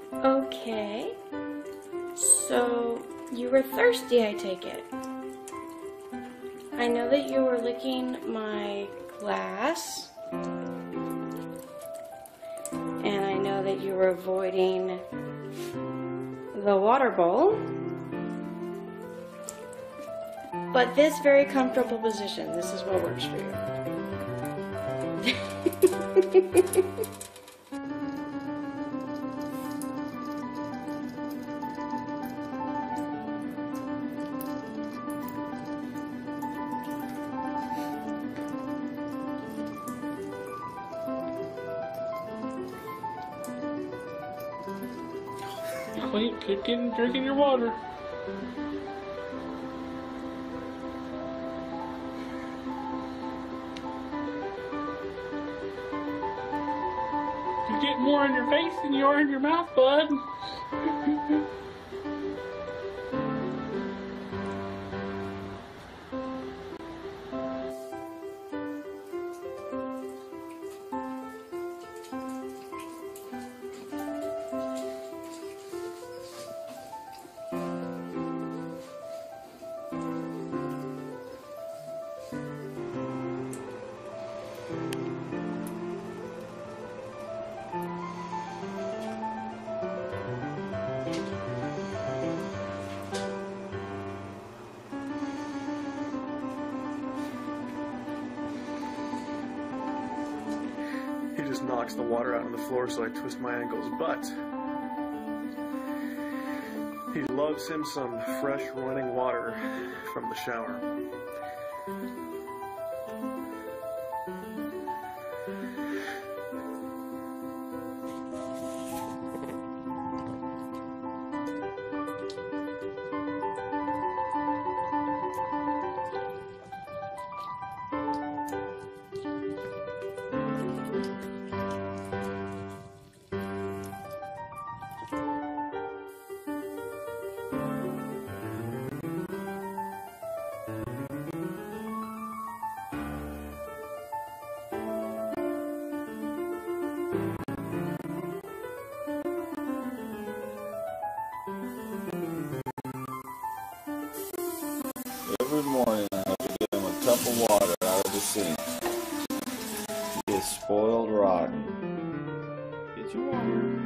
Okay. So, you were thirsty, I take it. I know that you were licking my glass. And I know that you were avoiding the water bowl. But this very comfortable position, this is what works for you. Keep drinking your water. You're getting more in your face than you are in your mouth, bud. He just knocks the water out on the floor, so I twist my ankles. But he loves him some fresh running water from the shower. Every morning I have to give him a cup of water out of the sink. He is spoiled rotten. Get your water.